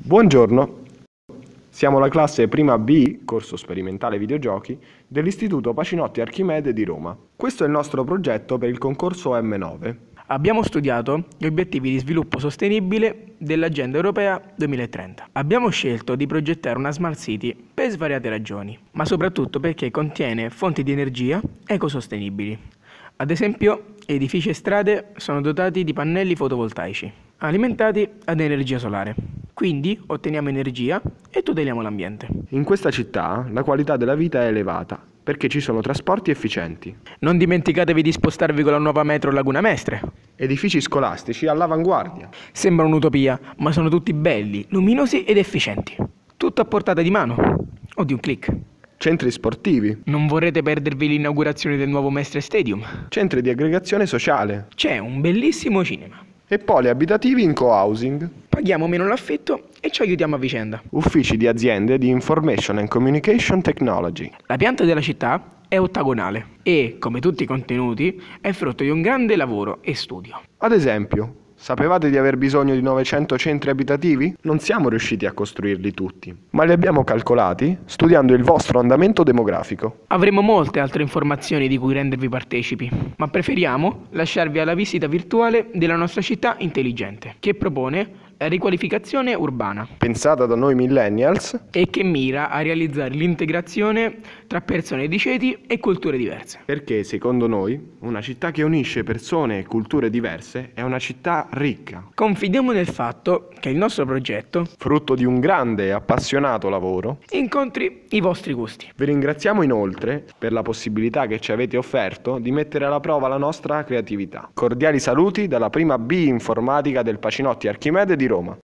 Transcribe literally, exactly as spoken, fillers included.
Buongiorno, siamo la classe prima B, corso sperimentale videogiochi, dell'Istituto Pacinotti Archimede di Roma. Questo è il nostro progetto per il concorso M nove. Abbiamo studiato gli obiettivi di sviluppo sostenibile dell'Agenda Europea duemilatrenta. Abbiamo scelto di progettare una Smart City per svariate ragioni, ma soprattutto perché contiene fonti di energia ecosostenibili. Ad esempio, edifici e strade sono dotati di pannelli fotovoltaici, alimentati ad energia solare. Quindi otteniamo energia e tuteliamo l'ambiente. In questa città la qualità della vita è elevata, perché ci sono trasporti efficienti. Non dimenticatevi di spostarvi con la nuova metro Laguna Mestre. Edifici scolastici all'avanguardia. Sembra un'utopia, ma sono tutti belli, luminosi ed efficienti. Tutto a portata di mano o di un click. Centri sportivi. Non vorrete perdervi l'inaugurazione del nuovo Mestre Stadium? Centri di aggregazione sociale. C'è un bellissimo cinema. E poli abitativi in co-housing. Paghiamo meno l'affitto e ci aiutiamo a vicenda. Uffici di aziende di Information and Communication Technology. La pianta della città è ottagonale e, come tutti i contenuti, è frutto di un grande lavoro e studio. Ad esempio, sapevate di aver bisogno di novecento centri abitativi? Non siamo riusciti a costruirli tutti, ma li abbiamo calcolati studiando il vostro andamento demografico. Avremo molte altre informazioni di cui rendervi partecipi, ma preferiamo lasciarvi alla visita virtuale della nostra città intelligente, che propone la riqualificazione urbana, Pensata da noi millennials, e che mira a realizzare l'integrazione tra persone di ceti e culture diverse. perché secondo noi una città che unisce persone e culture diverse è una città ricca, Confidiamo nel fatto che il nostro progetto frutto di un grande e appassionato lavoro. incontri i vostri gusti. Vi ringraziamo inoltre per la possibilità che ci avete offerto di mettere alla prova la nostra creatività. Cordiali saluti dalla prima B informatica del Pacinotti Archimede di Roma.